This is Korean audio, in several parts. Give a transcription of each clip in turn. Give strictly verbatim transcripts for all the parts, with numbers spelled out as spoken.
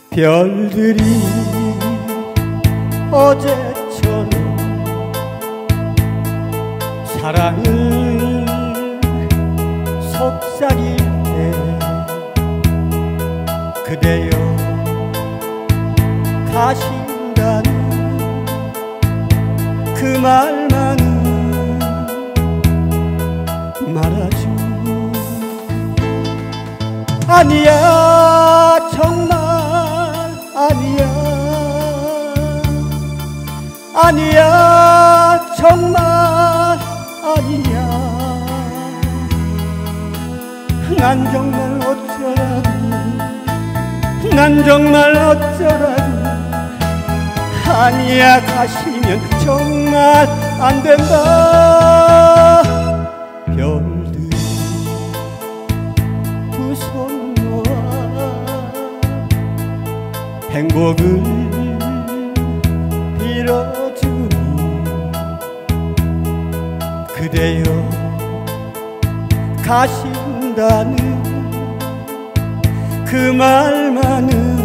별들이 어제처럼 사랑을 속삭일 때 그대여 가신다는 그 말만은 말하죠. 아니야 정말 아니야 아니야 정말 아니야. 난 정말 어쩌라고 난 정말 어쩌라고. 아니야 가시면 정말 안 된다. 별들 두 손 모아 행복을 빌어주니 그대여 가신다는 그 말만은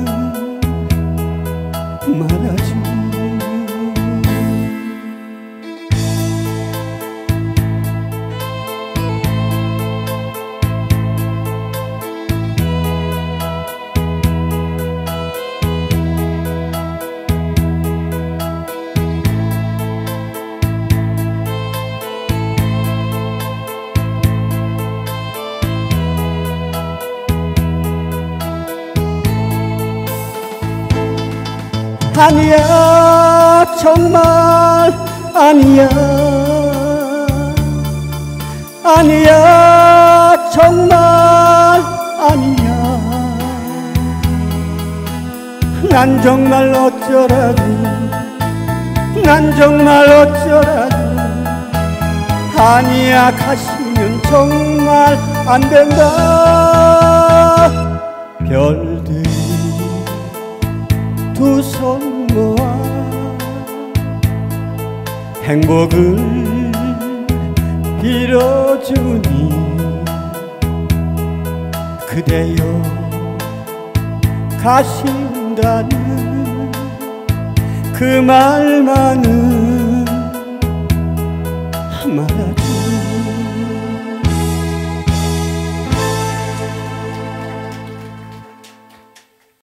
말하지. 아니야 정말 아니야 아니야 정말 아니야. 난 정말 어쩌라고 난 정말 어쩌라고. 아니야 가시면 정말 안 된다. 별들 두 손 모아 행복을 빌어주니 그대여 가신다는 그 말만은 말하지.